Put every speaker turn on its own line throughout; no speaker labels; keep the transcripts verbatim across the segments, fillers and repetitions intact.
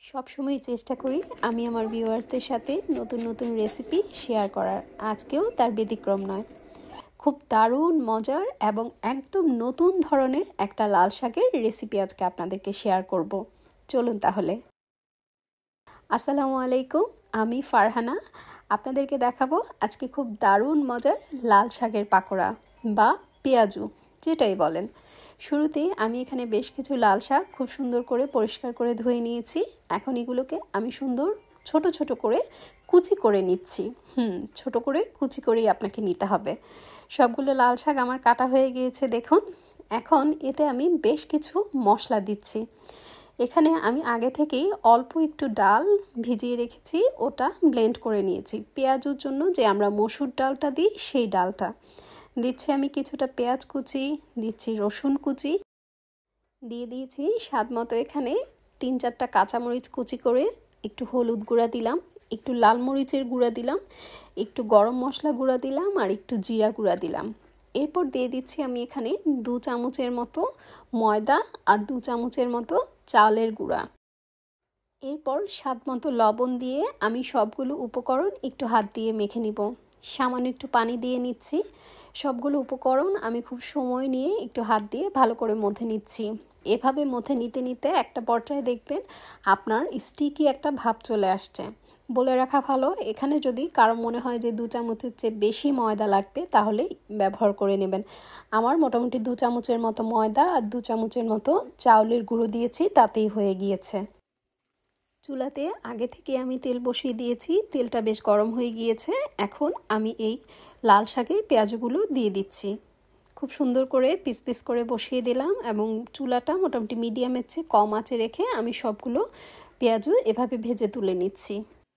সবসময় চেষ্টা করি আমি আমার ভিউয়ার্সদের সাথে নতুন নতুন রেসিপি শেয়ার করার। আজকেও তার ব্যতিক্রম নয়। খুব দারুণ মজার এবং একদম নতুন ধরনের একটা লাল শাকের রেসিপি আজকে আপনাদেরকে শেয়ার করব। চলুন তাহলে। আসসালামু আলাইকুম, আমি ফারহানা। আপনাদেরকে দেখাবো আজকে খুব দারুণ মজার লাল শাকের পাকোড়া বা পেঁয়াজু, যেটাই বলেন। শুরুতেই আমি এখানে বেশ কিছু লাল শাক খুব সুন্দর করে পরিষ্কার করে ধুয়ে নিয়েছি। এখন এগুলোকে আমি সুন্দর ছোট ছোট করে কুচি করে নিচ্ছি। হুম ছোট করে কুচি করেই আপনাকে নিতে হবে। সবগুলো লাল শাক আমার কাটা হয়ে গিয়েছে দেখুন। এখন এতে আমি বেশ কিছু মশলা দিচ্ছি। এখানে আমি আগে থেকেই অল্প একটু ডাল ভিজিয়ে রেখেছি, ওটা ব্লেন্ড করে নিয়েছি। পেঁয়াজুর জন্য যে আমরা মসুর ডালটা দিই সেই ডালটা দিচ্ছি। আমি কিছুটা পেঁয়াজ কুচি দিচ্ছি, রসুন কুচি দিয়ে দিয়েছি স্বাদ মতো। এখানে তিন চারটা কাঁচামরিচ কুচি করে, একটু হলুদ গুঁড়া দিলাম, একটু লাল মরিচের গুঁড়া দিলাম, একটু গরম মশলা গুঁড়া দিলাম আর একটু জিরা গুঁড়া দিলাম। এরপর দিয়ে দিচ্ছি আমি এখানে দু চামচের মতো ময়দা আর দু চামচের মতো চালের গুঁড়া। এরপর স্বাদ মতো লবণ দিয়ে আমি সবগুলো উপকরণ একটু হাত দিয়ে মেখে নিব। সামান্য একটু পানি দিয়ে নিচ্ছি। সবগুলো উপকরণ আমি খুব সময় নিয়ে একটু হাত দিয়ে ভালো করে মথে নিচ্ছি। এভাবে মথে নিতে নিতে একটা পর্যায়ে দেখবেন আপনার স্টিকি একটা ভাব চলে আসছে। বলে রাখা ভালো, এখানে যদি কারো মনে হয় যে দু চামচের চেয়ে বেশি ময়দা লাগবে তাহলে ব্যবহার করে নেবেন। আমার মোটামুটি দু চামচের মতো ময়দা আর দু চামচের মতো চাউলের গুঁড়ো দিয়েছি, তাতেই হয়ে গিয়েছে। চুলাতে আগে থেকে আমি তেল বসিয়ে দিয়েছি, তেলটা বেশ গরম হয়ে গিয়েছে। এখন আমি এই লাল শাকের পেঁয়াজগুলো দিয়ে দিচ্ছি। খুব সুন্দর করে পিস পিস করে বসিয়ে দিলাম এবং চুলাটা মোটামুটি মিডিয়ামের চেয়ে কম আঁচে রেখে আমি সবগুলো পেঁয়াজু এভাবে ভেজে তুলে নিচ্ছি।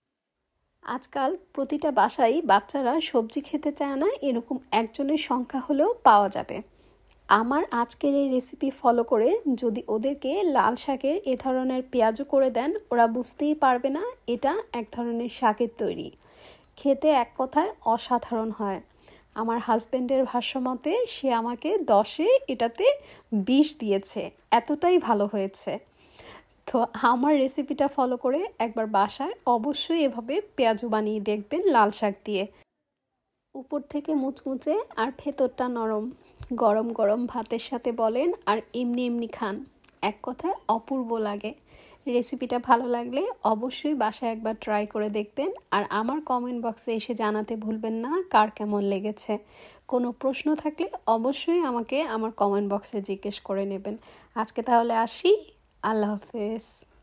আজকাল প্রতিটা বাসায় বাচ্চারা সবজি খেতে চায় না, এরকম একজনের সংখ্যা হলেও পাওয়া যাবে। আমার আজকের এই রেসিপি ফলো করে যদি ওদেরকে লাল শাকের এ ধরনের পেঁয়াজু করে দেন, ওরা বুঝতেই পারবে না এটা এক ধরনের শাকের তৈরি। খেতে এক কথায় অসাধারণ হয়। আমার হাজব্যান্ডের ভাষ্যমতে সে আমাকে দশে এটাতে বিশ দিয়েছে, এতটাই ভালো হয়েছে। তো আমার রেসিপিটা ফলো করে একবার বাসায় অবশ্যই এভাবে পেঁয়াজু বানিয়ে দেখবেন লাল শাক দিয়ে। উপর থেকে মুচমুচে আর ভেতরটা নরম, গরম গরম ভাতের সাথে বলেন আর এমনি এমনি খান, এক কথায় অপূর্ব লাগে। রেসিপিটা ভালো লাগলে অবশ্যই বাসায় একবার ট্রাই করে দেখবেন আর আমার কমেন্ট বক্সে এসে জানাতে ভুলবেন না কার কেমন লেগেছে। কোনো প্রশ্ন থাকলে অবশ্যই আমাকে আমার কমেন্ট বক্সে জিজ্ঞেস করে নেবেন। আজকে তাহলে আসি, আল্লাহ হাফেজ।